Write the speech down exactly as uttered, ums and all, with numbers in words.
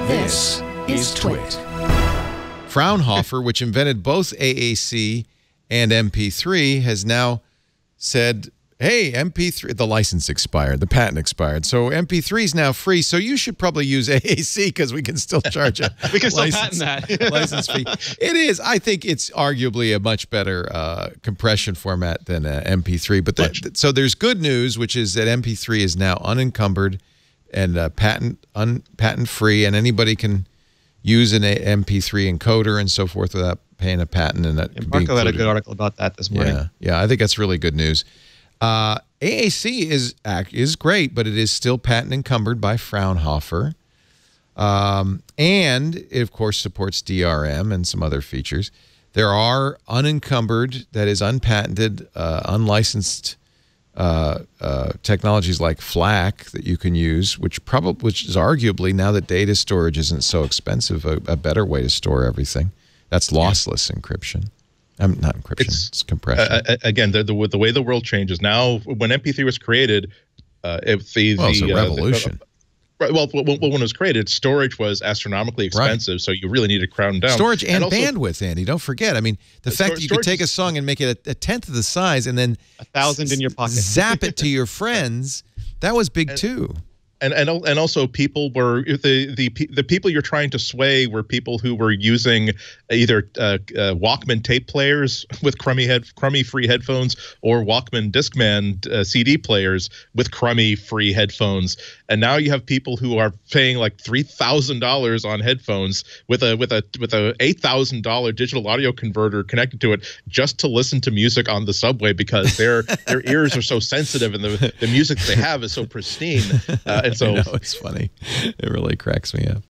This is Twit. Fraunhofer, which invented both A A C and M P three, has now said, hey, M P three, the license expired, the patent expired, so M P three is now free, so you should probably use A A C because we can still charge a we can still license, patent that. license fee. It is. I think it's arguably a much better uh, compression format than uh, M P three. But the, so there's good news, which is that M P three is now unencumbered and uh, patent un, patent free, and anybody can use an M P three encoder and so forth without paying a patent. And that yeah, Marco had a good article about that this morning. Yeah, yeah, I think that's really good news. Uh, A A C is is great, but it is still patent encumbered by Fraunhofer, um, and it of course supports D R M and some other features. There are unencumbered, that is unpatented, uh, unlicensed uh, uh, technologies like FLAC that you can use, which probably which is arguably, now that data storage isn't so expensive, a, a better way to store everything. That's lossless encryption. I'm not encryption. It's, it's compression. Uh, again, the, the the way the world changes now. When M P three was created, uh, if the well, it's the a revolution. Uh, the, well, when, when it was created, storage was astronomically expensive, right. So you really needed to crown down storage and, and also, bandwidth. Andy, don't forget. I mean, the fact that you could take a song and make it a, a tenth of the size, and then a thousand in your pocket, zap it to your friends. That was big and, too. And, and and also people were the the the people you're trying to sway were people who were using either uh, uh, Walkman tape players with crummy head crummy free headphones, or Walkman Discman uh, C D players with crummy free headphones. And now you have people who are paying like three thousand dollars on headphones with a with a with a eight thousand dollar digital audio converter connected to it just to listen to music on the subway because their their ears are so sensitive and the the music they have is so pristine. Uh, And so I know, it's funny. It really cracks me up.